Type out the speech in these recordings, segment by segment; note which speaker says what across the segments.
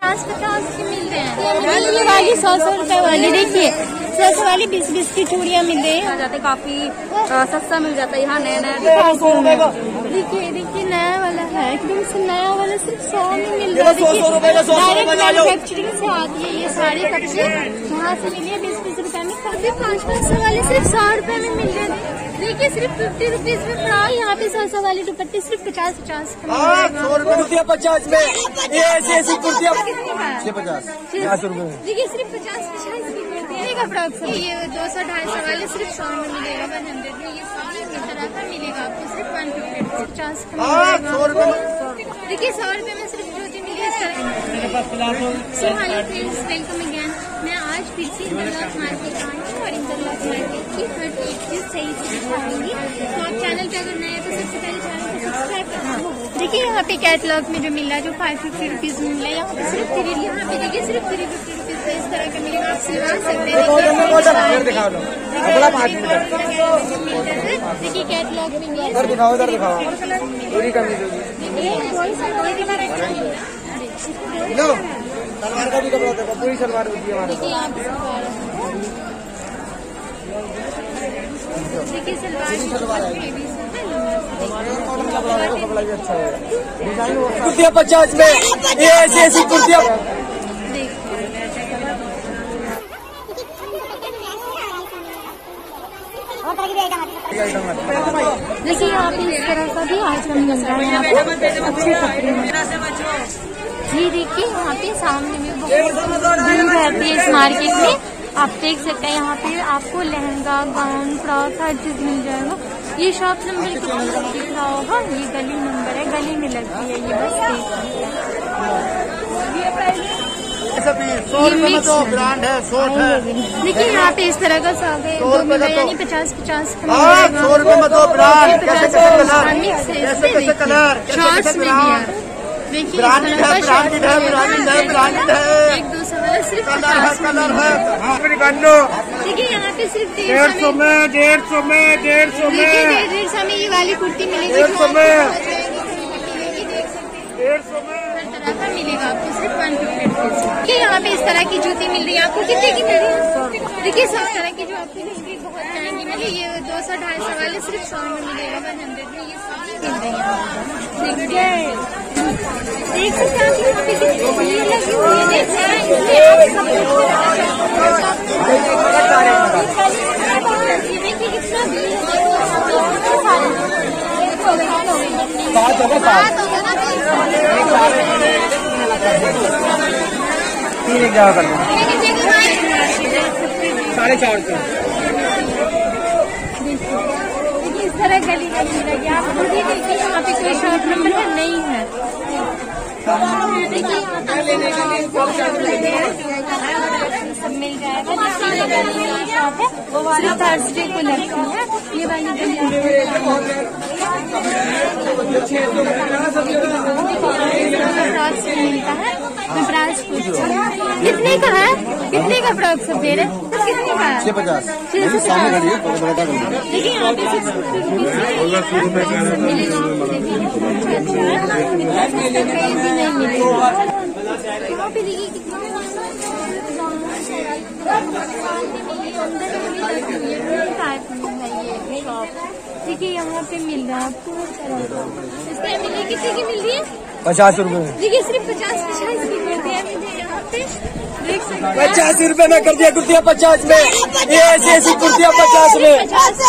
Speaker 1: 50 के मिल रहे हैं। ये वाली 100 रुपए वाली देखिए, 100 वाली 20 की चूड़ियाँ मिल रही है।
Speaker 2: जाते काफी सस्ता मिल जाता है यहाँ। नया
Speaker 1: देखिए नया वाला है, एकदम से नया वाला सिर्फ 100 में मिल रहा है। डायरेक्ट मैन्युफैक्चरिंग से आती है ये सारी कपड़े, यहाँ से मिली है 20 रुपए में। काफी 500 वाले सिर्फ 100 रुपए में मिल रहे हैं। देखिए सिर्फ 50 रुपीज में फ्रॉक, यहाँ पे 100 वाली दुपट्टे सिर्फ 50
Speaker 3: कुर्तियाँ 50 में, ये ऐसी कुर्तियाँ 50 रुपए।
Speaker 1: देखिए सिर्फ 50 की मिलेगा फ्रॉक सब। ये 200-250 वाले सिर्फ 100 में मिलेगा, 100 में। ये सारी तरह का मिलेगा आपको सिर्फ 150 का। देखिए 100 रुपए में सिर्फ कुर्ती मिली है। So hello friends, welcome again. मैं आज फिर से इंटरलॉक मार्केट आई हूँ और इंटरलॉक मार्केट की हर एक चीज सही से दिखाऊंगी। तो आप चैनल पे अगर नए हैं तो सबसे पहले चैनल को सब्सक्राइब करना। देखिए यहाँ पे कैटलॉग में जो मिल रहा है, जो 550 रुपीज मिल रहा है, यहाँ पे सिर्फ 3, यहाँ पे देखिए सिर्फ 350 रुपीज का इस तरह का मिलेगा। आप सिलवा सकते हैं। देखिए कैटलॉग में
Speaker 3: सलवार का भी कपड़ा होता है, पूरी सलवार होती है हमारे।
Speaker 1: देखिए यहाँ पे सलवार
Speaker 3: कपड़ा भी अच्छा है। कुर्तियाँ 50 में, ये ऐसी कुर्तियाँ।
Speaker 1: देखिए यहाँ पे इस तरह का भी आइटम मिल रहा है। यहाँ पे अच्छे कपड़े में जी देखिए यहाँ पे सामने में बहुत भीड़ रहती है इस मार्केट में। आप देख सकते हैं यहाँ पे आपको लहंगा, गाउन, फ्रॉक हर चीज मिल जाएगा। ये शॉप नंबर कितना दिख रहा होगा, ये गली नंबर है, गली में लगती है ये बस। देखिए यहाँ पे इस तरह का सब है, यानी 50-50
Speaker 3: 100 रुपए में 2 ब्रांड।
Speaker 1: शॉर्ट्स में भी है। देखिए
Speaker 3: ब्रांडेड है, ब्रांडेड है, ब्रांडेड है।
Speaker 1: 1-2 वाला सिर्फ 50
Speaker 3: कलर है।
Speaker 1: देखिए यहाँ पे सिर्फ
Speaker 3: 150 में, 150 में, 150 में,
Speaker 1: 150 में ये वाली कुर्ती मिलेगी।
Speaker 3: 150 में,
Speaker 1: 150 में हर तरह का मिलेगा आपको सिर्फ 150 रुपीज। यहाँ पे इस तरह की जूती मिल रही है आपको। कितने की मिल रही है? देखिए 100 तरह की जो आपको मिलेगी, बहुत महंगी मिली। ये 200-250 वाले सिर्फ 100 में मिलेगा, 100 में। ये सारी मिल रही है। देखिए देख सकते हैं यहाँ पे कितनी भीड़ लगी हुई है। देख सकते हैं इसलिए देखिए कितना भीड़ है।
Speaker 3: 450
Speaker 1: इस तरह गली गली लगी। आप खुद ही देखिए यहाँ पे कोई शॉप नंबर है नहीं है। देखिए सब मिल जाएगा। शॉप है सिर्फ थर्सडे को लगती है ये वाली गली। मिलता है ब्रांच। कितने का है? कितने का फ्रॉक सब दे रहे हैं? तो कितने का है?
Speaker 3: 650।
Speaker 1: देखिए यहाँ पे 650 यहाँ पे देखिए कितना देखिए यहाँ पे मिल रहा है आपको हर तरह का। इसमें मिली कितने की मिल रही है?
Speaker 3: 50 रुपए।
Speaker 1: देखिए सिर्फ 50-50 की मिलती है मुझे यहाँ पे। देख सकते हैं
Speaker 3: 85 रुपए में कर दिया कुर्तियाँ 50 में, ये ऐसी कुर्तियाँ 50 में।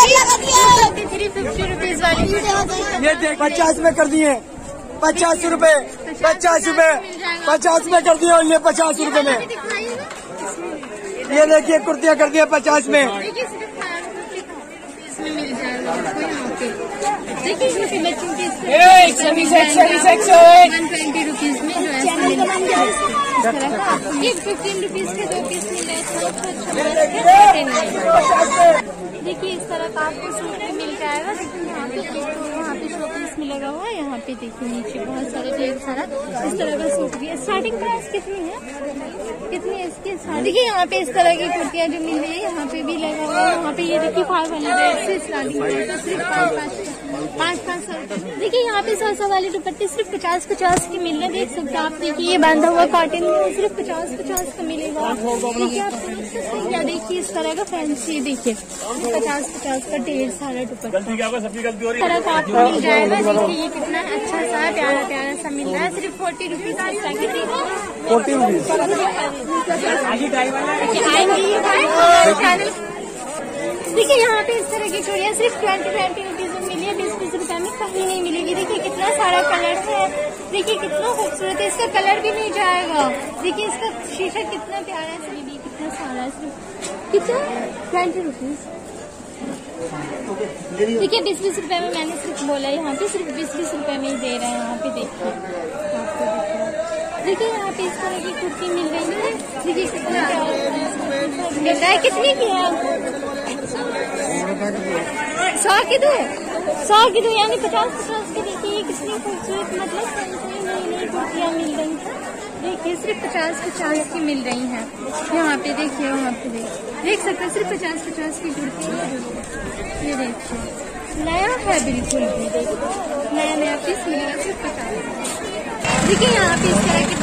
Speaker 1: 350 रुपीज वाली
Speaker 3: ये देख 50 में कर दिए, 50 रुपए, 50 रुपए, 50 में कर दिए। और ये 50 रुपए में, ये देखिए कुर्तियाँ कर दिए 50 में।
Speaker 1: मिल जाएगा आपको यहाँ पे। देखिए छोटे बच्चों के 120 रुपीज में जो है मिल जाएगा। ये 15 रुपीज के 2 पीस मिल रहे हैं। देखिए इस तरह का आपको सूट में मिल जाएगा। देखिए यहाँ पे वहाँ पे शोपीस मिलेगा हुआ है। यहाँ पे देखिए नीचे बहुत सारे ढेर सारा इस तरह का सूट भी है। स्टार्टिंग प्राइस कितनी है? कितनी है इसकी? देखिए यहाँ पे इस तरह की कुर्तियाँ जो मिल रही है यहाँ पे भी लगा हुआ है। यहाँ पे ये देखिए 500 से स्टार्टिंग प्राइस सिर्फ 500 500 रुपए। देखिए यहाँ पे 100 वाले दुपट्टे सिर्फ 50 के मिल रहे हैं, देख सकते हैं आप। देखिए ये बांधा हुआ कॉटन में सिर्फ 50 का मिलेगा। देखिए आप क्या देखिए इस तरह का फैंसी, देखिए 50 का ढेर सारा दुपट्टा इस तरह का आपको मिल जाएगा। देखिए ये कितना अच्छा सा प्यारा सा मिल रहा है, सिर्फ 40 रुपीज का पैकेट।
Speaker 3: 40 रुपीज।
Speaker 1: देखिए यहाँ पे इस तरह की चूड़ियाँ सिर्फ 20 रुपीज में मिली है, 20 रुपए में कहीं नहीं मिलेगी। देखिए कितना सारा कलर है, देखिए कितना खूबसूरत है, इसका कलर भी नहीं जाएगा। देखिए इसका शीशा कितना प्यारा है, दीदी कितना सारा है, सिर्फ कितना 20 रुपीज। देखिए 20 रुपए में मैंने सिर्फ बोला, यहाँ पे सिर्फ 20 रुपए में ही दे रहे हैं। यहाँ पे देखिए आपको देखिए यहाँ पे इस तरह की कुर्ती मिल रही है। देखिए कितना मिल रहा है, कितनी की है? 100 की दो यानी 50 के। देखिए ये कितनी खूबसूरत मतलब नई कुर्तियाँ मिल रही हैं। देखिए सिर्फ 50 की मिल रही हैं यहाँ पे। देखिए वहाँ पे देख सकते हैं सिर्फ 50 की कुर्ती है। ये देखिए नया है बिल्कुल भी, देखिए नया पीस मिलेगा सिर्फ 50। देखिए यहाँ पे इस तरह के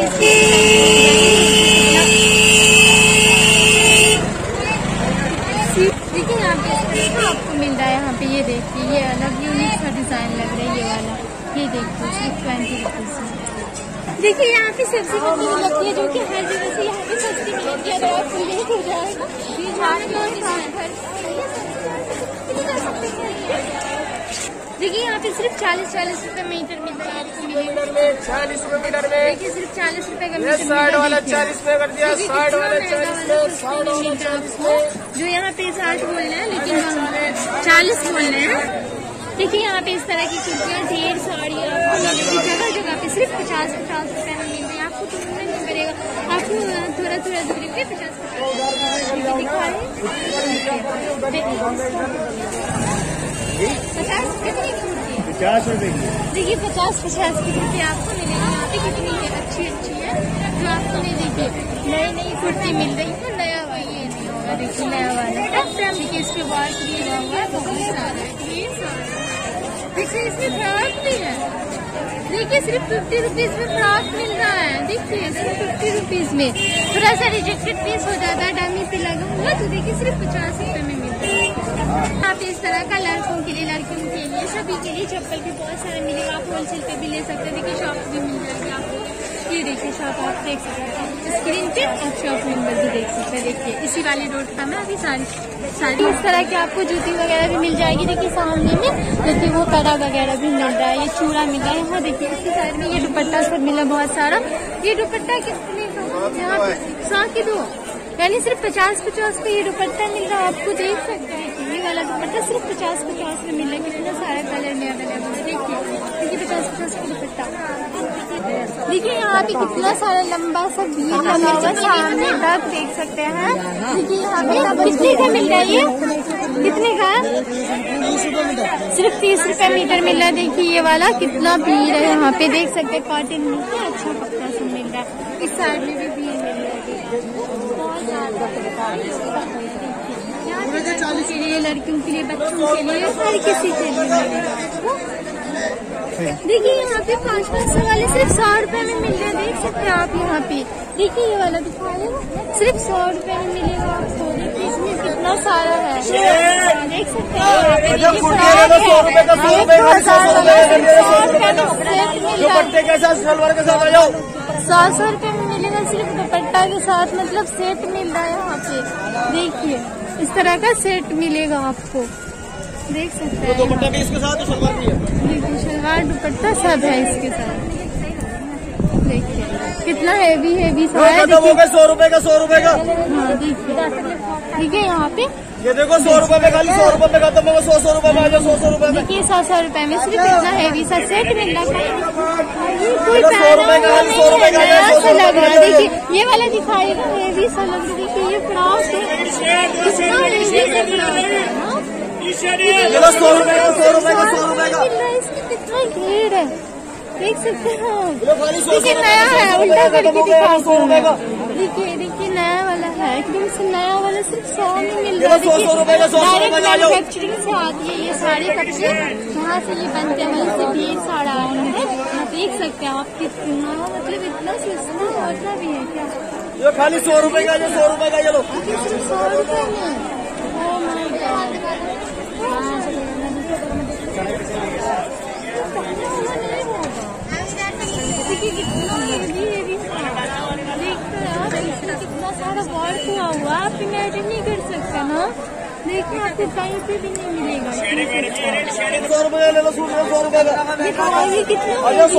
Speaker 1: देखिए यहाँ पे इस तरह का आपको मिल रहा है। यहाँ पे ये देखिए ये अलग यूनिक सा डिजाइन लग रहा है, ये वाला ये देखिए सिर्फ 20 रुपीज। देखिए यहाँ पे सब्जी मंडी लगती है जो कि हर जगह से यहाँ पे सस्ती मिलती है। अगर आप खुले हो जाएगा देखिए यहाँ पे सिर्फ 40 रुपए मीटर मिलता है आपको।
Speaker 3: 40 रुपए मीटर में।
Speaker 1: देखिए सिर्फ 40 रुपए का मीटर।
Speaker 3: 60 वाला 40 रुपए कर दिया, 60 वाला 40
Speaker 1: जो यहाँ पे 60 बोल रहे हैं लेकिन 40 बोल रहे हैं। देखिए यहाँ पे इस तरह की कुर्तियाँ ढेर साड़ी आपको मिलेगी जगह पे सिर्फ 50 रुपए में मिल रही है। आपको ढूंढना नहीं पड़ेगा, आपको थोड़ा दूरी पे 50 दिखा रहे हैं। 50 कितनी कुर्ती है?
Speaker 3: 50 रुपए की।
Speaker 1: देखिए 50 की कुर्ती आपको मिलेगी यहाँ पे। कितनी है अच्छी है जो आपको नहीं। देखिए नई कुर्ती मिल रही है, नया ये नहीं होगा। देखिए नया वाला देखिए इस पे वर्क भी हुआ हुआ है बहुत सारा। देखिए इसमें फ्रॉक भी है। देखिए सिर्फ 50 रुपीज में फ्रॉक मिल रहा है। देखिए सिर्फ 50 रुपीज में। थोड़ा सा रिजेक्टेड पीस हो जाता है, डमी पे लगा हुआ, तो देखिए सिर्फ 50 रुपए में मिल रहा है। आप इस तरह का लड़कों के लिए लड़कियों के लिए सभी के लिए चप्पल भी बहुत सारा मिलेगा। आप होलसेल पे भी ले सकते हैं। देखिए शॉप भी मिल जाएगी आपको। ये देखिए शॉप आप देख सकते हैं, स्क्रीन पे आप शॉप नंबर भी देख सकते हैं। देखिए इसी वाले रोड का मैं अभी सारी इस तरह की आपको जूती वगैरह भी मिल जाएगी। देखिए सामने में देखिए वो कड़ा वगैरह भी मिल रहा है, ये चूड़ा मिल रहा है। यहाँ देखिए इसकी साइड में ये दुपट्टा सब मिला बहुत सारा। ये दुपट्टा कितने का? यहाँ 100 की 2 यानी सिर्फ 50 पे ये दुपट्टा मिल रहा है आपको। देख सकते हैं ये वाला दुपट्टा सिर्फ 50 में मिल रहा है। कितना सारा कलर में अवेलेबल है। देखिए 50 का दुपट्टा। देखिए यहाँ पे कितना सारा लंबा सा भीड़ लगा हुआ सामने तक देख सकते हैं। देखिए यहाँ पे कितने का मिल रहा है? ये कितने का? सिर्फ 30 रुपए मीटर मिल रहा है। देखिए ये वाला कितना भीड़ है यहाँ पे देख सकते हैं। कॉटन में अच्छा कपड़ा सब मिल रहा है। इस साइड में भी भीड़ मिल रहा है बहुत ज्यादा। के लिए लड़कियों के लिए बच्चों के लिए हर किसी के लिए। देखिए यहाँ पे 500 वाले सिर्फ 100 रुपए में मिल रहे हैं। देख सकते हैं आप यहाँ पे। देखिए ये वाला दिखा रहे हैं सिर्फ 100 रुपए में मिलेगा आपको। देखिए इसमें कितना सारा है देख सकते हैं।
Speaker 3: दुपट्टे के साथ सलवार के साथ आ जाओ।
Speaker 1: 100 रुपए में मिलेगा सिर्फ दुपट्टा के साथ, मतलब सेट मिल रहा है यहाँ पे। देखिए इस तरह का सेट मिलेगा आपको, देख सकते हैं।
Speaker 3: दुपट्टा भी इसके साथ, सलवार भी है।
Speaker 1: देखिए सलवार दुपट्टा सब है इसके साथ। देखिए कितना हेवी सा है।
Speaker 3: 100 रुपए का 100 रुपए का।
Speaker 1: हाँ देखिए यहाँ पे
Speaker 3: ये देखो 100 रुपए में खाली 100 रुपए में खत्म होगा। 100 रुपए में आ जाओ। 100 रुपए में।
Speaker 1: देखिए 100 रुपए में सिर्फ इतना हेवी सा सेट मिल रहा है।
Speaker 3: 100 रुपए का 100 रुपए का
Speaker 1: ऐसा लग रहा है। देखिए ये वाला दिखाएगा हेवी सा लग रहा है। देखिए ये फ्रॉक है, कितना हेवी सा फ्रॉक है।
Speaker 3: 100 रुपए का 100 रुपए का 100 रुपए का।
Speaker 1: इसकी कितना घेर है देख सकते हो। देखिए नया है, उल्टा करके दिखाती हूँ। देखिए देखिए नया वाला है, एकदम से नया वाला सिर्फ 100 में मिल रहा है। डायरेक्ट मैन्युफैक्चरिंग से आती है ये सारे कपड़े, वहाँ से ये बनते हैं, वहीं से ढेर सारा है। देख सकते हैं आप कितना, मतलब इतना सस्ता होता भी है क्या?
Speaker 3: ये खाली 100 रुपए का, ये 100 रुपए का, ये लो
Speaker 1: सिर्फ 100 रुपए में। Oh my God. देखिए कितना हेवी कितना सारा वर्क हुआ आप इमेजिन नहीं कर सकते ना। देखिए आपको कहीं पे भी नहीं मिलेगा।
Speaker 3: 100 रुपए का ले लो सूट, 100 रुपए का।
Speaker 1: दिखाइए कितना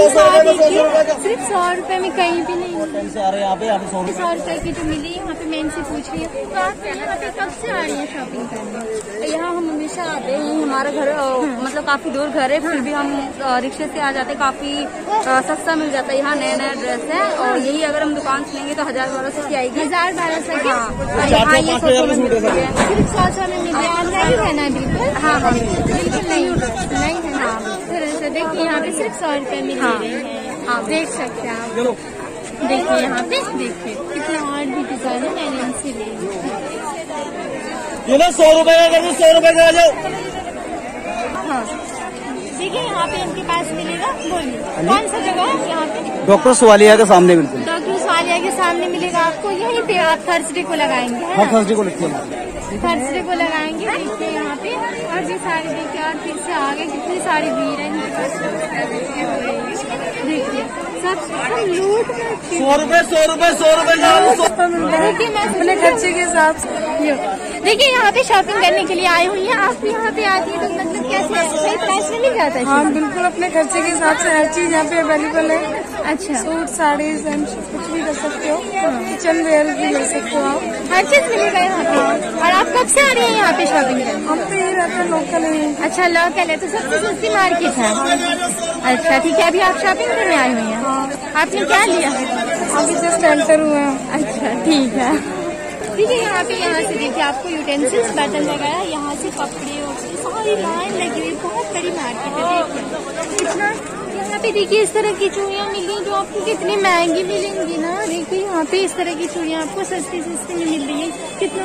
Speaker 1: सिर्फ 100 रुपए में कहीं भी नहीं मिलेगा।
Speaker 3: यहाँ पे
Speaker 1: 100 रुपए की जो मिली यहाँ पे मैं इनसे पूछ रही हूँ, तो आप यहाँ पे कब से आ रही है शॉपिंग करने?
Speaker 2: यहाँ हम हमेशा आते हैं, हमारा घर मतलब काफी दूर घर है, फिर भी हम रिक्शे से आ जाते हैं। काफी सस्ता मिल जाता है यहाँ, नया नया ड्रेस है। और यही अगर हम दुकान से लेंगे तो 1000-1200 की आएगी।
Speaker 1: 1000-1200 की।
Speaker 2: और यहाँ ये 100 में मिल रही है।
Speaker 1: सिर्फ 100 में मिल रहा है ना? बिल्कुल
Speaker 2: हाँ हाँ
Speaker 1: बिल्कुल नहीं है ना। फिर देखिए यहाँ पे सिर्फ 100 रुपए में मिल रही है। हाँ देख सकते हैं आप। देखिए यहाँ पे देखिए कितना और भी डिजाइन है, मैंने इनसे ले
Speaker 3: ये ना 100 रुपए का कर दो, 100 रुपए का आ जाओ।
Speaker 1: हाँ देखिए यहाँ पे इनके पास मिलेगा। बोलिए कौन सा जगह है यहाँ पे?
Speaker 3: डॉक्टर सुवालिया के सामने, बिल्कुल
Speaker 1: डॉक्टर सुवालिया के सामने मिलेगा आपको। यहीं पे आप थर्सडे को लगाएंगे, है ना?
Speaker 3: थर्सडे को लिखते हैं,
Speaker 1: थर्सडे को लगाएंगे। देखिए यहाँ पे और भी सारे देखिए, और फिर से आगे कितनी सारी भीड़ है इनके पास। देखिए सब लूट में
Speaker 3: 100 रुपए 100 रुपए 100 रुपए का।
Speaker 1: देखिए मैं अपने खर्चे के हिसाब से देखिए यहाँ पे शॉपिंग करने के लिए आई हुई है। आप यहाँ पे आती है तो मतलब कैसे सही प्राइस में मिल जाता है?
Speaker 4: हाँ बिल्कुल, अपने खर्चे के हिसाब से हर चीज यहाँ पे अवेलेबल है।
Speaker 1: अच्छा
Speaker 4: सूट साड़ीज कुछ भी कर सकते हो, किचन वेयर भी ले सकते हो आप,
Speaker 1: हर चीज मिलेगा यहाँ पे। और आप कब से आ रही हैं यहाँ पे शॉपिंग करने?
Speaker 4: हम तो यही रहते हैं, लोकल है।
Speaker 1: अच्छा लोकल है तो सबसे सस्ती मार्केट है। अच्छा ठीक है, अभी आप शॉपिंग करने आई हुई हैं। आपने क्या लिया?
Speaker 4: अभी जस्ट एंटर हुए हैं।
Speaker 1: अच्छा ठीक है। ठीक है यहाँ पे, यहाँ से देखिए आपको यूटेंसिल्स बर्तन वगैरह, यहाँ से कपड़े और सारी लाइन लगी हुई, बहुत बड़ी मार्केट है। देखिए कितना यहाँ पे देखिए इस तरह की चूड़ियाँ मिली जो आपको कितनी महंगी मिलेंगी ना। देखिए यहाँ पे इस तरह की चूड़ियाँ आपको सस्ती सस्ती में मिल रही है। कितना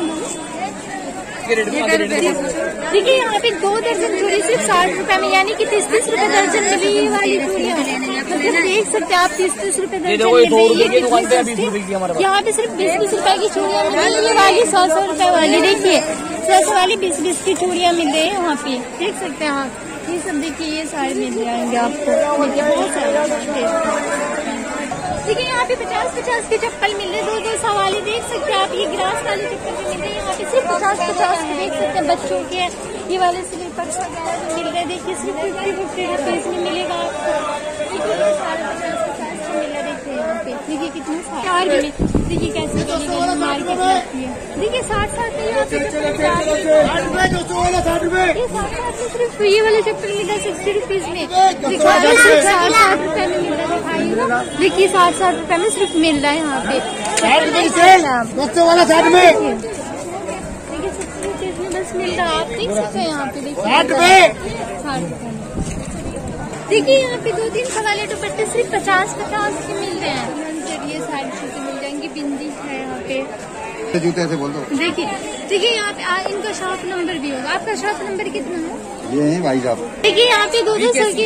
Speaker 1: देखिए यहाँ पे 2 दर्जन चूड़ी सिर्फ 60 रुपए में, यानी कि 30-30 रुपए दर्जन मिली ये वाली चूड़ियाँ। मतलब देख सकते हैं आप 30-30 रुपए दर्जन मिल। यहाँ पे सिर्फ 20-20 रुपए की चूड़ियाँ मिल रही है। ये वाली 100-100 रुपए वाली देखिए 100 वाली 20-20 की चूड़ियाँ मिल रही है यहाँ पे। देख सकते हैं आप, ये सब देखिए ये सारे मिल जाएंगे आपको। देखिए बहुत सारे देखिए यहाँ पे 50-50 के चप्पल मिल रहे, 200 वाले देख सकते हैं आप। ये ग्रास वाले चप्पल भी मिल रहे हैं यहाँ पे सिर्फ 50-50 के। देख सकते हैं बच्चों के ये वाले स्लीपर्स वगैरह भी मिल रहे हैं। देखिए सिर्फ 50-50 रुपीज में मिलेगा आपको। देखिए ये सारे 50-50 के मिल रहा है। देखिए यहाँ पे देखिए कितने सारे और भी देखिए कैसे मार्केट लगती है। देखिए 60-60 में यहाँ पे 60 सिर्फ ये वाले चप्पल मिल रहा है 60 रुपीज में। देखिए 60 रुपए में मिल रहा है। देखिए 60 रुपए में सिर्फ मिल रहा है यहाँ पे।
Speaker 3: बच्चों वाला 60 में,
Speaker 1: देखिए 60 रुपीज में बस मिल रहा है। आप देख सकते हैं यहाँ पे देखिए
Speaker 3: 60 रुपए।
Speaker 1: देखिए यहाँ पे 2-3 वाले दुपट्टे सिर्फ 50-50 के मिल रहे हैं। ये सारी चीजें मिल जाएंगी। बिंदी है यहाँ पे,
Speaker 3: जूते से बोल दो।
Speaker 1: देखिए यहाँ पे इनका शॉप नंबर भी होगा। आपका शॉप नंबर कितना है?
Speaker 3: ये है भाई साहब।
Speaker 1: देखिए यहाँ पे 200 की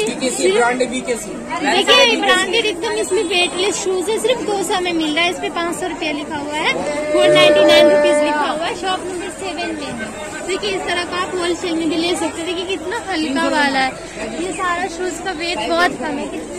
Speaker 1: देखिए ब्रांडेड एकदम, इसमें वेटलेस शूज है, सिर्फ 200 में मिल रहा है। इस पे 500 रुपया लिखा हुआ है, 499 रुपीज लिखा हुआ है। शॉप नंबर 7 में है। देखिए इस तरह का आप होलसेल में भी ले सकते हैं। देखिए कितना हल्का वाला है, ये सारा शूज का वेट बहुत कम है।